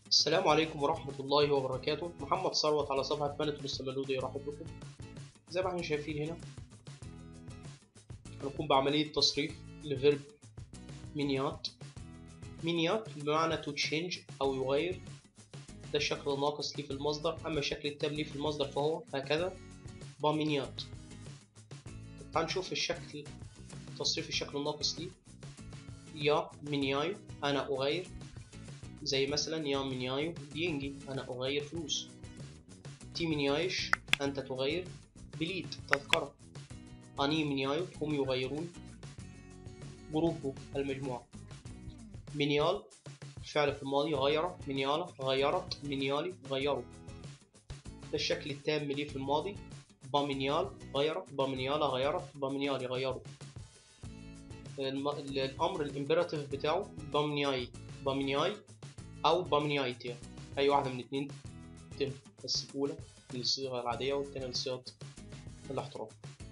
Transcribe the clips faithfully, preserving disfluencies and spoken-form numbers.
السلام عليكم ورحمة الله وبركاته. محمد ثروت على صفحة بنت مستملودي يرحب بكم. زي ما احنا شايفين هنا هنقوم بعملية تصريف لفيرب مينيات. مينيات بمعنى to change أو يغير، ده الشكل الناقص ليه في المصدر، أما الشكل التام ليه في المصدر فهو هكذا بامينيات. تعال نشوف الشكل تصريف الشكل الناقص ليه. يا مينيايو أنا أغير، زي مثلا يا مينيايو دينجي أنا أغير فلوس. تي مينيايش أنت تغير بليد تذكرة. أني مينيايو هم يغيرون، جروبو المجموعة. مينيال فعل في الماضي غير، مينيالا غيرت، مينيالي غيروا، ده الشكل التام ليه في الماضي. بامينيال غيرت، بامينيالا غيرت، بامينيالي غيروا. الأمر الإمبيراتيف بتاعه بامينياي، بامينياي أو بامينيايتيا، أي واحدة من الاتنين تم، بس الأولى للصيغة العادية والتانية لصيغة الاحترام.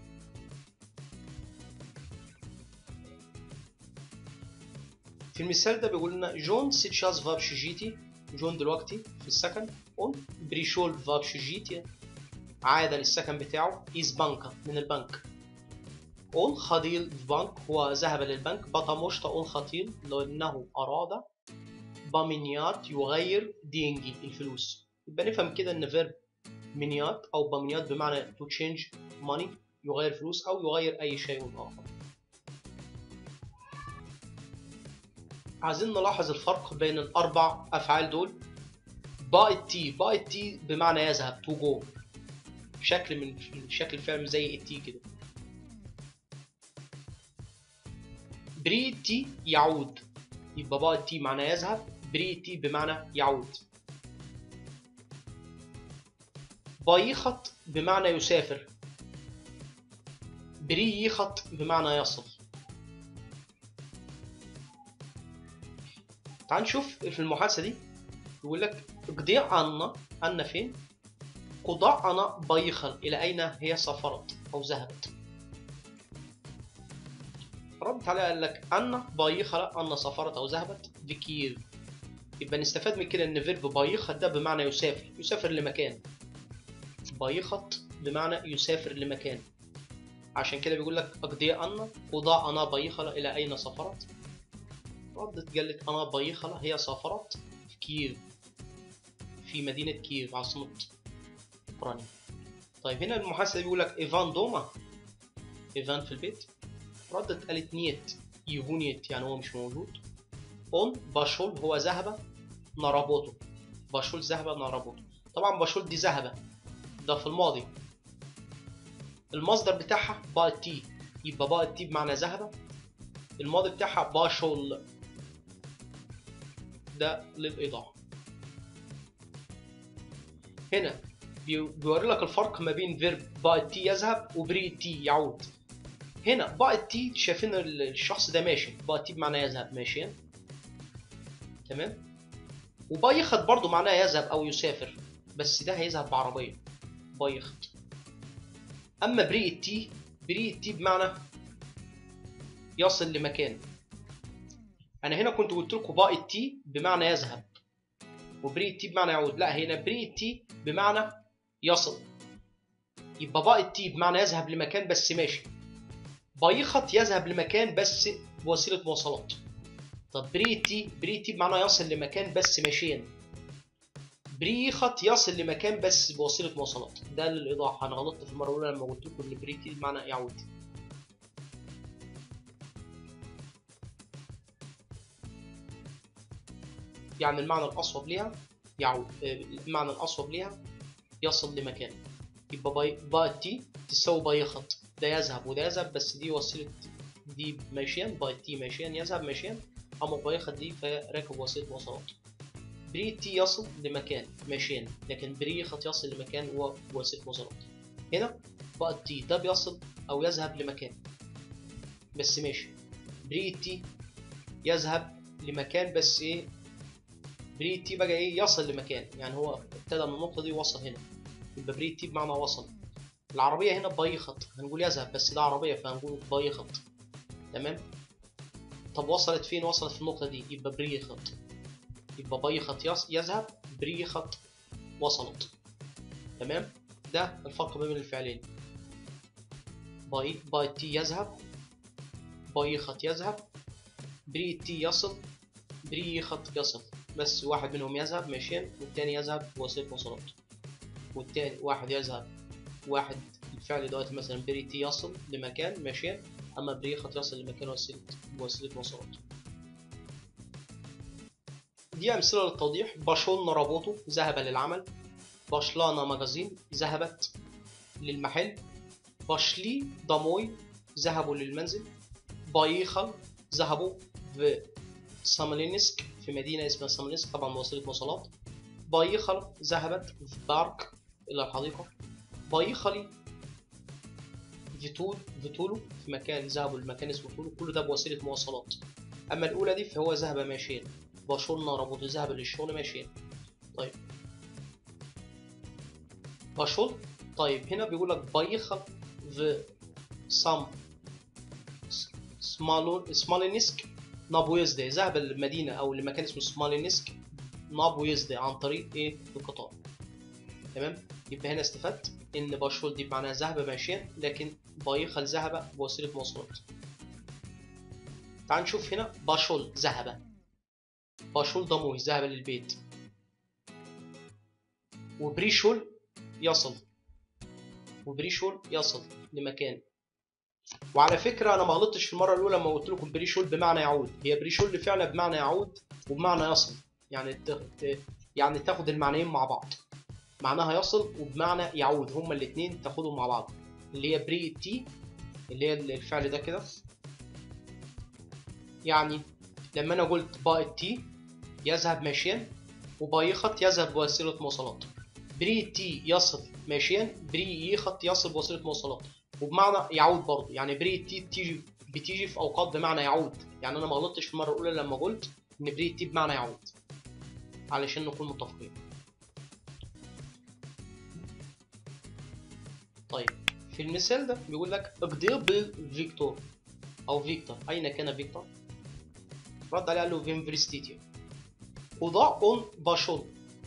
في المثال ده بيقول لنا جون سيتشاز فاب شجيتي، جون دلوقتي في السكن. اون بريشول فاب شجيتي عاد للسكن بتاعه. إيز بانكا من البنك. اون خطيل في بنك هو ذهب للبنك. بطموشتا اون خطيل لأنه أراد بامينيات يغير دينجي الفلوس. يبقى نفهم كده إن فيرب مينيات أو بامينيات بمعنى to change money يغير فلوس أو يغير أي شيء آخر. عايزين نلاحظ الفرق بين الأربع أفعال دول. باء التي، باء التي بمعنى يذهب to go، شكل من شكل الفعل زي التي كده. بري تي يعود، يبقى باء التي معنى يذهب، بري تي بمعنى يعود. بايخط بمعنى يسافر، بري يخط بمعنى يصل. تعال نشوف في المحادثة دي يقول لك قضيع أنا، أنا فين؟ قضاء أنا بايخل إلى أين هي سافرت أو ذهبت؟ ردت عليها قال لك أنا بايخل أنا سافرت أو ذهبت بكييف. يبقى نستفاد من كده إن فيرب بايخط ده بمعنى يسافر، يسافر لمكان. بايخط بمعنى يسافر لمكان، عشان كده بيقول لك أقضي أنا قضاء أنا بايخل إلى أين سافرت؟ ردت قالت أنا بايخل هي سافرت في كييف، في مدينة كييف عاصمة أوكرانيا. طيب هنا المحادثة بيقول لك إيفان دوما، إيفان في البيت. ردت قالت نيت، يهونيت يعني هو مش موجود. اون باشول هو ذهب، نرابوتو باشول ذهب نرابوتو. طبعا باشول دي ذهب، ده في الماضي. المصدر بتاعها باء تي، يبقى باء تي بمعنى ذهب. الماضي بتاعها باشول، ده للإيضاح. هنا بيوري لك الفرق ما بين فيرب باء تي يذهب وبري تي يعود. هنا باء تي شايفين الشخص ده ماشي، باء تي بمعنى يذهب ماشيا، تمام. وبايخت برضو معناه يذهب أو يسافر، بس ده هيذهب بعربية بايخت. أما بري تي، بري تي بمعنى يصل لمكان. أنا هنا كنت قلت لكم باء تي بمعنى يذهب وبري تي بمعنى يعود، لا هنا بري تي بمعنى يصل. يبقى باء تي بمعنى يذهب لمكان بس ماشي، بايخت يذهب لمكان بس بوسيلة مواصلات. طب بري تي، بري تي بمعنى يصل لمكان بس ماشيا، بريخت يصل لمكان بس بوسيله مواصلات. ده للايضاح، انا غلطت في المره الاولى لما قلت لكم ان بريتي بمعنى يعود. يعني المعنى الاصوب ليها يعود، المعنى الاصوب ليها يصل لمكان. يبقى باي باتي تساوي بايخت، ده يذهب وده يذهب، بس دي وسيله، دي ماشيا، باتي ماشيا يذهب ماشيا، اما بايخت دي فراكب وسيله مواصلات. بريتي يصل لمكان ماشيا، لكن بريخت يصل لمكان هو وسيله مواصلات. هنا باتي ده بيصل او يذهب لمكان بس ماشي، بريتي يذهب لمكان بس ايه، بريتي بقى ايه يصل لمكان، يعني هو ابتدى من النقطه دي ووصل هنا، يبقى بريتي بمعنى وصل. العربيه هنا بايخت، هنقول يذهب بس ده عربيه فهنقول بايخت، تمام. طب وصلت فين؟ وصلت في النقطه دي، يبقى بريخت. يبقى باي خط يذهب بري خط وصلت. تمام، ده الفرق ما بين الفعلين. باي باي تي يذهب، باي خط يذهب، بري تي يصل، بري خط يصل. بس واحد منهم يذهب ماشيا والتاني يذهب بوسيلة مواصلات. والتاني واحد يذهب، واحد الفعل دلوقتي مثلا بري تي يصل لمكان ماشيا، اما بري خط يصل لمكان وسيلة بوسيلة مواصلات. دي أمثلة للتوضيح. باشولنا رابوتو ذهب للعمل، باشلانا ماجازين ذهبت للمحل، باشلي داموي ذهبوا للمنزل، بايخل ذهبوا في ساملينسك في مدينة اسمها ساملينسك طبعا وسيلة مواصلات، بايخل ذهبت في بارك إلى الحديقة، بايخلي فيتول فيتولو في مكان ذهبوا لمكان اسمه فيتولو، كل ده بوسيلة مواصلات. أما الأولى دي فهو ذهب ماشيا، باشولنا رابوتو ذهب للشغل ماشيا. طيب باشول. طيب هنا بيقول لك بايخل في سام سمالينسك نابويزدي ذهب للمدينة أو لمكان اسمه سمالينسك نابويزدي عن طريق إيه؟ القطار. تمام، يبقى هنا استفدت إن باشول دي بمعنى ذهب ماشيا، لكن بايخل ذهب بوسيلة مواصلات. تعال نشوف هنا باشول ذهب، باشول داموي ذهب للبيت، وبريشول يصل، وبريشول يصل لمكان. وعلى فكره انا ما غلطتش في المره الاولى لما قلت لكم بريشول بمعنى يعود، هي بريشول فعلا بمعنى يعود وبمعنى يصل، يعني ت... يعني تاخد المعنيين مع بعض، معناها يصل وبمعنى يعود، هما الاثنين تاخدهم مع بعض. اللي هي بري تي اللي هي الفعل ده كده، يعني لما انا قلت باي تي يذهب ماشيا وبايخط يذهب بوسيله مواصلات، بري تي يصل ماشيا، بري يخط يصل بوسيله مواصلات، وبمعنى يعود برضه، يعني بري تي بتيجي بتيجي في اوقات بمعنى يعود. يعني انا ما غلطتش في المره الاولى لما قلت ان بري تي بمعنى يعود، علشان نكون متفقين. طيب في المثال ده بيقول لك اقدر بالفيكتور او فيكتور، اين كان فيكتور؟ رد عليه قال له فيمفرستيتي قضاء اون باشول،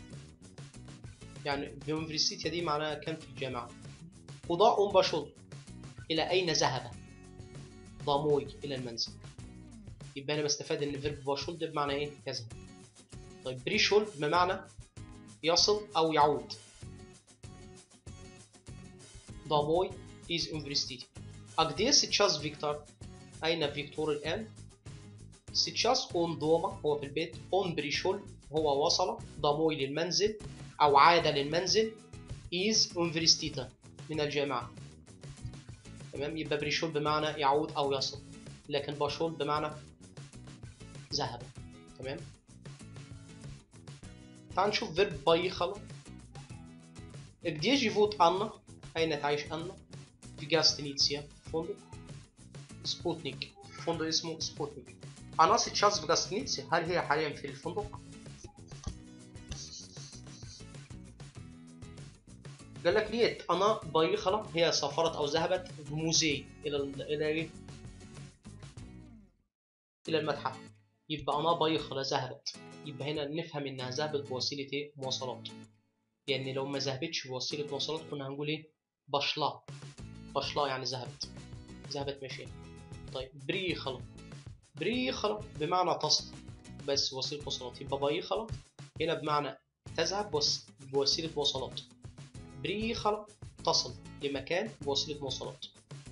يعني فيمفرستيتي دي معناها كان في الجامعه. قضاء اون باشول الى اين ذهب؟ ضاموي الى المنزل. يبقى انا بستفاد ان فيرب باشول ده بمعنى ايه؟ يذهب. طيب بريشول بمعنى يصل او يعود. ضاموي is university. أجدي سيتشاس فيكتور؟ أين فيكتور الآن؟ سيتشاس اون دوما هو في البيت، اون بريشول هو وصل، ضاموي للمنزل أو عاد للمنزل، is university من الجامعة. تمام، يبقى بريشول بمعنى يعود أو يصل، لكن باشول بمعنى ذهب. تمام، تعال نشوف فيرب بايخل. Gdzie живут أنا؟ أين تعيش أنا؟ في جاستنيتسيا فندق سبوتنيك، فندق اسمه سبوتنيك. أنا сейчас في جاستنيتسيا، هل هي حاليا في الفندق؟ قال لك نيت أنا بايخلة هي سافرت أو ذهبت في موزي إلى ال إلى إيه؟ إلى المتحف. يبقى أنا بايخلة ذهبت، يبقى هنا نفهم إنها ذهبت بوسيلة إيه؟ مواصلات. يعني لو ما ذهبتش بوسيلة مواصلات كنا هنقول إيه؟ باشلا، باشلا يعني ذهبت، ذهبت ماشية. طيب بريخلة، بريخلة بمعنى تصل بس وسيلة مواصلات، يبقى بايخلة هنا بمعنى تذهب بس بوسيلة مواصلات، بريخلة تصل لمكان بوسيلة مواصلات.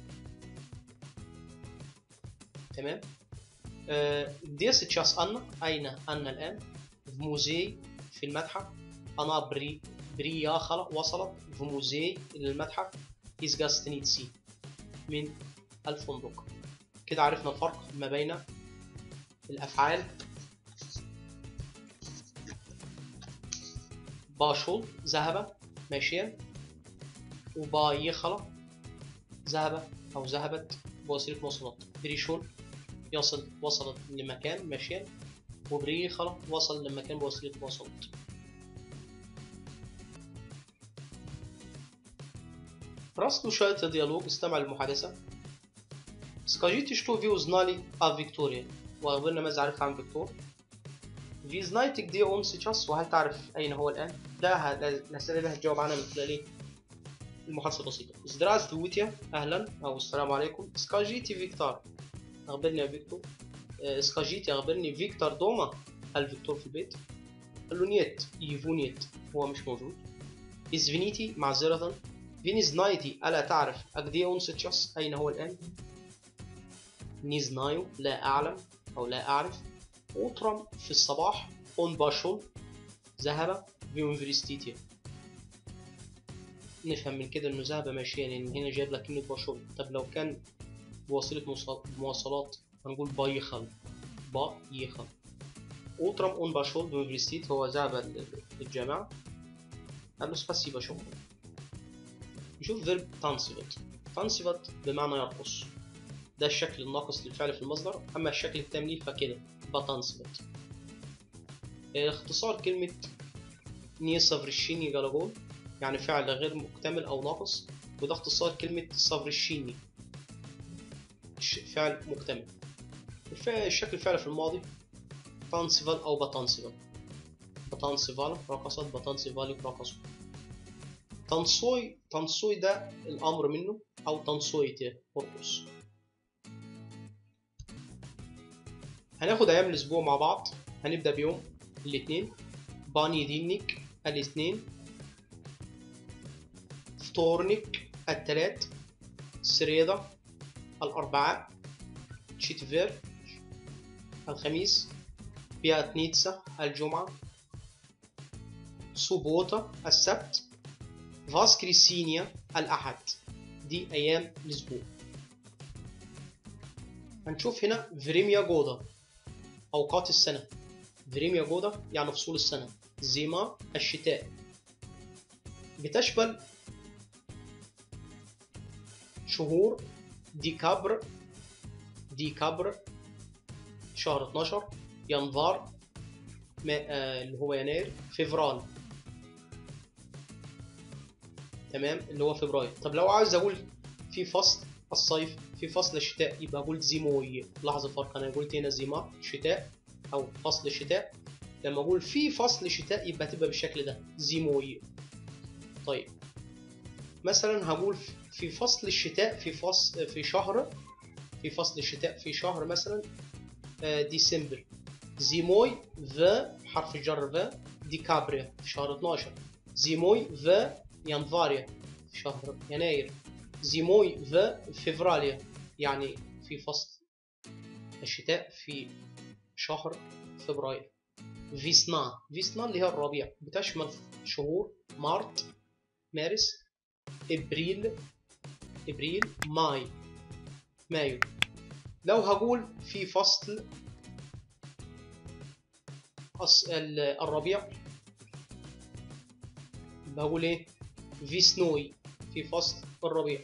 تمام. Где сейчас أنا؟ أين أنا الآن؟ في موزي في المتحف. أنا بري برياخلة وصلت في موزي إلى المتحف، إز جاستنيتسي من الفندق. كده عرفنا الفرق ما بين الأفعال باشول ذهب ماشيا، وبايخلة ذهب أو ذهبت بوسيلة مواصلات. بريشول يصل وصلت لمكان ماشيا، وبريخلة وصل لمكان بوسيلة مواصلات. Прослушайте диалог, استمع للمحادثة. Скажите, что вы узнали о Виктории. وأخبرنا ماذا عرفت عن فيكتور. Wie znajtik die uns сейчас؟ وهل تعرف أين هو الآن؟ ده الأسئلة اللي هتجاوب عنها من خلال المحادثة البسيطة. Здравствуйте، أهلا أو السلام عليكم. Скажите فيكتور. أخبرني يا فيكتور. Скажите أخبرني فيكتور دوما؟ هل فيكتور في البيت؟ قال له نيت، يفو نيت، هو مش موجود. Извините معذرة. Wie знаете ألا تعرف где он сейчас؟ أين هو الآن؟ Не знаю لا أعلم أو لا أعرف. Утром في الصباح он пошел ذهب في university. نفهم من كده إنه ذهب ماشيا، يعني هنا جايب لك كلمة باشول. طب لو كان بوسيلة مواصلات هنقول بايخل، بايخل. Утром он пошел في university، هو ذهب للجامعة. قال له спасибо شكرا. نشوف فيرب تنصبت. تنصبت بمعنى يرقص، ده الشكل الناقص للفعل في المصدر. أما الشكل التام ليه فكده بتنصبت. اختصار كلمة ني صفرشيني جلاجول، يعني فعل غير مكتمل أو ناقص، وده اختصار كلمة صفرشيني فعل مكتمل. الشكل الفعل في الماضي تنصفل أو بتنصفل. بتنصفال رقصت، بتنصفالي رقصوا. تنصوي، تنصوي ده الأمر منه، أو تنصويته ارقص. هناخد أيام الأسبوع مع بعض. هنبدأ بيوم الاثنين. باني دينك الاثنين. فطورنك الثلاث. سريدة الأربعاء. تشيتفير الخميس. بياتنيتسا الجمعة. سوبوتا السبت. فاسكريسينيا الأحد. دي أيام الأسبوع. هنشوف هنا فريميا جودا أوقات السنة. فريميا جودا يعني فصول السنة. زيما الشتاء. بتشمل شهور ديكابر، ديكابر شهر اتناشر. ينفار اللي هو يناير. فيفرال تمام اللي هو فبراير. طب لو عاوز اقول في فصل الصيف، في فصل الشتاء، يبقى اقول زيموي. لاحظ الفرق، انا قلت هنا زيما شتاء او فصل الشتاء. لما اقول في فصل شتاء يبقى تبقى بالشكل ده زيموي. طيب مثلا هقول في فصل الشتاء في فصل في شهر في فصل الشتاء في شهر مثلا ديسمبر. زيموي ذا حرف الجر ذا ديكابريا في شهر اتناشر. زيموي ذا ينفاريا في شهر يناير. زيموي ذا فيفراليا يعني في فصل الشتاء في شهر فبراير. فيسنا، فيسنا اللي هي الربيع، بتشمل شهور مارت مارس، ابريل ابريل ماي مايو. لو هقول في فصل الربيع بقول ايه؟ فيسنوي في فصل الربيع.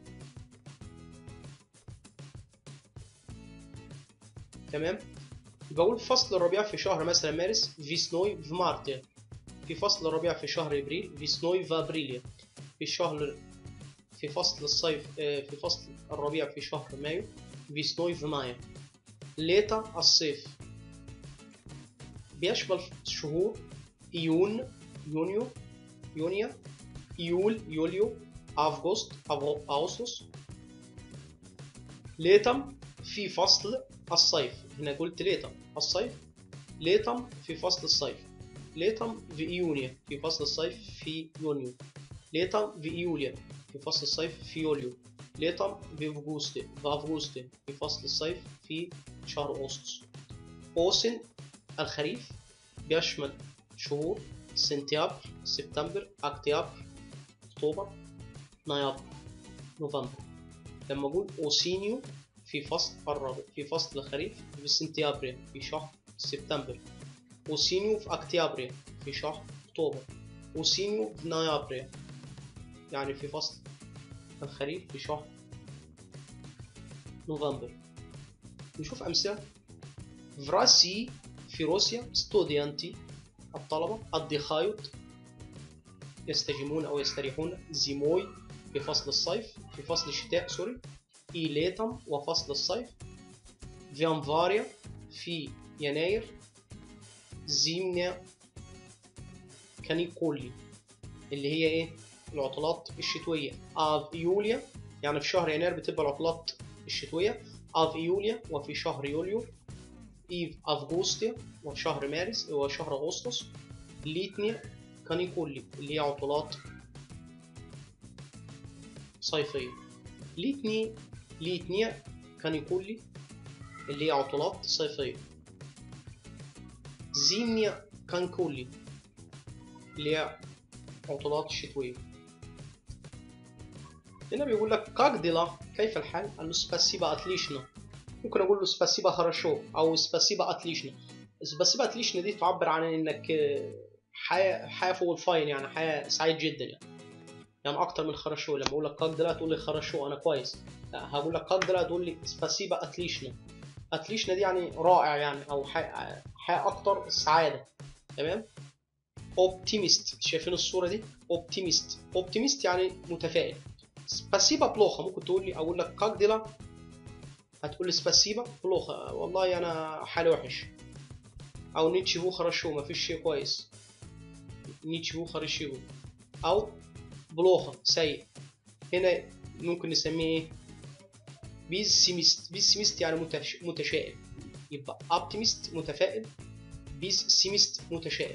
تمام. بقول فصل الربيع في شهر مثلا مارس فيسنوي في مارتيا. في فصل الربيع في شهر ابريل فيسنوي في ابريليا. في شهر في فصل الصيف في فصل الربيع في شهر مايو فيسنوي في مايو. ليتا الصيف بيشمل شهور يون يونيو يونيا يول يوليو أغسطس أغسطس. ليتم في فصل الصيف. هنا قلت ليتم الصيف. ليتم في فصل الصيف. ليتم في يونيو في فصل الصيف في يونيو. ليتم في يوليا في فصل الصيف في يوليو. ليتم في أغسطس في أغسطس في فصل الصيف في شهر أغسطس. أوسن الخريف بيشمل شهور سنتيابر سبتمبر أكتوبر أكتوبر نوفمبر نوفمبر. لما أقول أوسينيو في فصل الربيع في فصل الخريف في سنتيابر في شهر سبتمبر. أوسينيو في أكتوبر في شهر أكتوبر. أوسينيو في نوفمبر يعني في فصل الخريف في شهر نوفمبر. نشوف أمثلة. فراسي في روسيا ستوديانتي الطلبة. الدخايط يستجمون أو يستريحون. زيموي في فصل الصيف في فصل الشتاء سوري. إيليتم وفصل الصيف. فيانفاريا في يناير. زيمنيا كانيكولي اللي هي ايه؟ العطلات الشتوية. اف يوليا يعني في شهر يناير بتبقى العطلات الشتوية. اف يوليا وفي شهر يوليو. ايف افغوستيا وفي شهر مارس وشهر اغسطس. ليتنيا كانيكولي اللي هي عطلات صيفية. ليتني ليتنيا كانيكولي اللي هي عطلات صيفية. زيمنيا كانكولي اللي هي عطلات شتوية. هنا بيقول لك كاك ديلا كيف الحال؟ قال له سباسيبا اتليشنا. ممكن اقول له سباسيبا خرشو او سباسيبا اتليشنا. سباسيبا اتليشنا دي تعبر عن انك حياة حياة فوق الفاين، يعني حياة سعيد جدا يعني. يعني اكتر من خرشو. لما اقول لك كاك ديلا تقول لي خرشو انا كويس. لا، هقول لك كاك ديلا تقول لي سباسيبا اتليشنا. اتليشنا دي يعني رائع يعني، او حياة حياة اكتر سعادة. تمام. اوبتيميست، شايفين الصورة دي؟ اوبتيميست اوبتيميست يعني متفائل. سباسيبا بلوخة ممكن تقول لي، اقول لك كاك ديلا هتقول لي سباسيبا بلوخة والله انا حالي وحش. او نيتشيفو خرشو مفيش شيء كويس. نيتشيفو خرشيفو. او بلوخة سيء. هنا ممكن نسميه ايه؟ بيسيميست. بيسيميست يعني متش... متشائم. يبقى اوبتيميست متفائل، بيسيميست متشائم.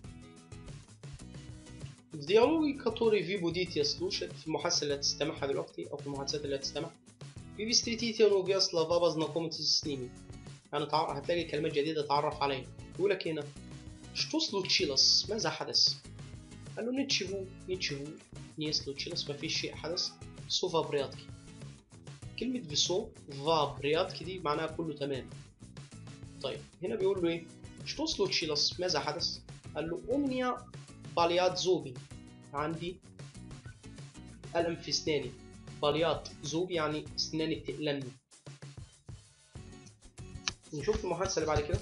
В диалоге, который вы будете слушать, في المحادثة اللي هتستمعها دلوقتي أو في المحادثات اللي هتستمع، вы встретите новые слова, познакомитесь с ними. يعني هتلاقي كلمات جديدة تعرف عليها. يقول لك هنا что случилось؟ ماذا حدث؟ قال له ничего ничего не случилось، ما فيش شيء حدث. все в порядке. كلمة все в порядке دي معناها كله تمام. طيب هنا بيقول له إيه؟ что случилось؟ ماذا حدث؟ قال له у меня болят зубы. عندي ألم في أسناني. باليات زوب يعني أسناني بتألمني. نشوف المحادثة اللي بعد كده.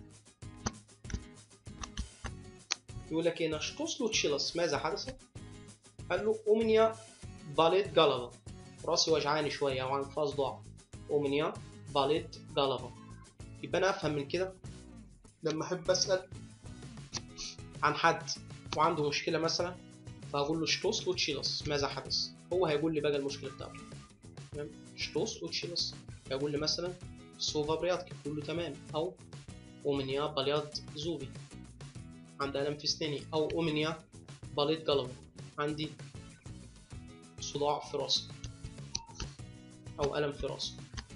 يقول لك هنا что случилось؟ ماذا حدث؟ قال له у меня болит голова. راسي وجعاني شوية أو عن فاز ضعف. у меня болит голова. يبقى أنا أفهم من كده لما أحب أسأل عن حد وعنده مشكلة مثلا، فأقول له что случилось؟ ماذا حدث؟ هو هيقول لي بقى المشكلة بتاعته. تمام. что случилось؟ هيقول لي مثلا все в порядке كله تمام. أو у меня болят зубы عندي ألم في أسناني. أو у меня болит голова عندي صداع في راسي أو ألم في راسي.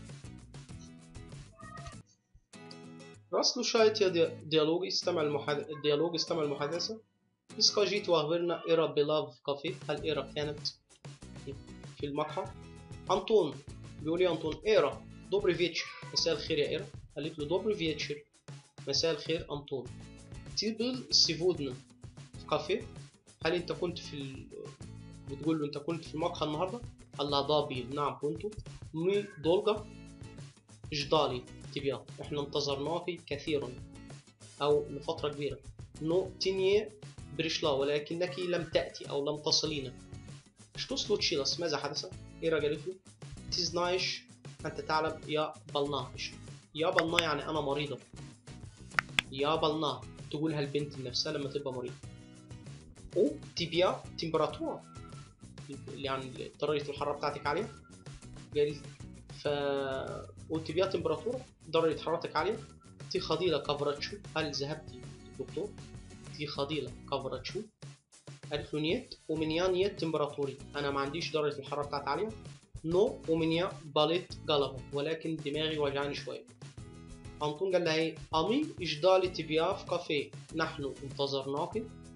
Расслушайте диалог, استمع المحادثة. الديالوج استمع المحادثة. Скажите وأخبرنا إيرا была в كافيه. هل إيرا كانت في المقهى؟ أنطون بيقول لي أنطون إيرا добрый вечер. مساء الخير يا إيرا. قالت له добрый вечер. مساء الخير أنطون. Ты был сегодня в كافيه؟ هل أنت كنت في ال... بتقول له أنت كنت في المقهى النهاردة؟ قال لها да был. نعم كنت. Мы долго ждали тебя. إحنا انتظرناك كثيرا أو لفترة كبيرة. Но ты не пришла ولكنك لم تأتي أو لم تصلين. что случилось؟ ماذا حدث؟ إيرا قالت له ты знаешь أنت تعلم يا بلنا. يا بلنا يعني أنا مريضة. يا بلنا تقولها البنت لنفسها لما تبقى مريضة. أو تبيا تمبراتورة يعني درجة الحرارة بتاعتك عالية. قالت ف أو تبيا تمبراتورة درجة حرارتك عالية. تي خضيلة كفرتشو. هل ذهبتي دكتور؟ تي خضيلة كفرتشو. قالت له نيت ومنيا نيت تمبراتوري أنا ما عنديش درجة الحرارة بتاعتي عالية. نو ومنيا باليت قلبه ولكن دماغي وجعني شوية. أنطون قال لها إيه؟ أمي إجدالي تبيا في كافيه. نحن انتظرناك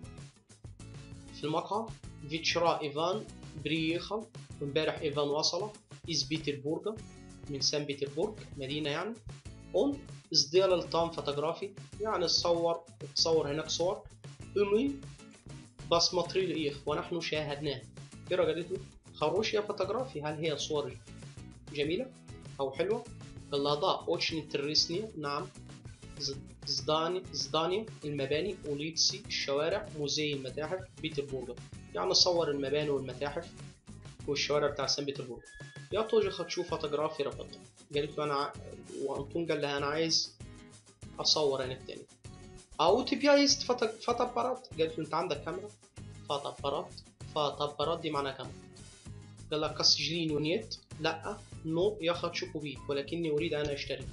في المقهى. فيتشرا إيفان بريخل. امبارح إيفان وصل إز بيتربورغ من سان بيتربورغ مدينة يعني. أون إزديال التام فوتوغرافي يعني تصور تصور هناك صور. أمي بس ماتريل إيخ ونحن شاهدناه. إيرا قالت له خروش يا فوتوغرافي. هل هي صور جميلة أو حلوة؟ قال لها да очень интересные. نعم. زداني زداني المباني. أوليتسي الشوارع. موزي المتاحف. بيتربورغ يعني صور المباني والمتاحف والشوارع بتاع سان بيتربورغ. يا توجي خدشو فوتوغرافي رفضت. قالت له أنا ع... وأنطون قال لها أنا عايز أصور أنا التاني. أوتبيا يست فاتابارات. قالت له أنت عندك كاميرا؟ فاتابارات. فاتابارات دي معناها كاميرا. قال لها كاسجلينو نيت. لا. نو ياخد شوكوبي ولكني أريد أن أشتري.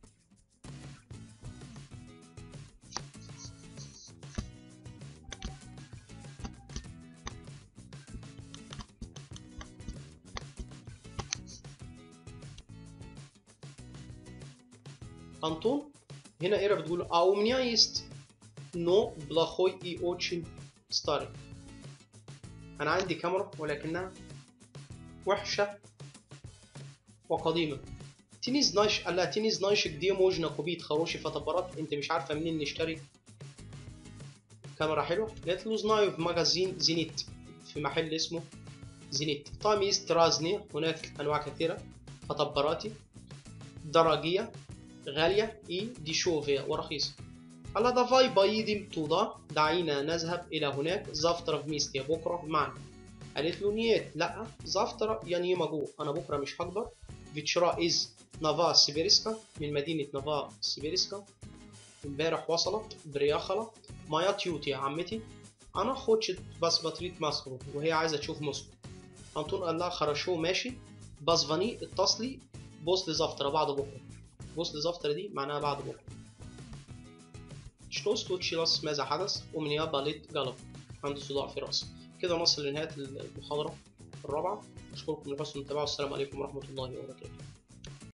أنطون هنا إيرا بتقول أو منيا يست نو بلاخوي إي أوتشن ستاري. أنا عندي كاميرا ولكنها وحشة وقديمة. تينيز نايش قال لها تينيز نايش دي موجنا كوبيت خروشي فطبرات. أنت مش عارفة منين نشتري كاميرا حلوة؟ قالت له زنايو في مجازين زينيت، في محل اسمه زينيت. طاميز ترازني، هناك أنواع كثيرة فطبراتي دراجية غالية إي دي شوفية ورخيصة. قال لها دافاي بايديم تودا، دعينا نذهب إلى هناك زافترا في ميستيا بكرة معنا. قالت له نيت لا زافترا يعني مجو، أنا بكرة مش هقدر. فيتشرا إز نافا سيبيرسكا، من مدينة نافا سيبيرسكا. امبارح وصلت برياخلا. مايا تيوتي يا عمتي، أنا خوتشت بس بطريق ماسكو وهي عايزة تشوف موسكو. أنطون قال لها خرشو ماشي. بازفاني اتصلي بوصل زافترا بعد بكرة. بوصل زافترا دي معناها بعد بكرة. شتوس توتشيلاس، ماذا حدث؟ أمنيا باليت جالب، عنده صداع في رأسه. كده نصل لنهاية المحاضرة الرابعة. أشكركم لحسن المتابعة والسلام عليكم ورحمة الله وبركاته.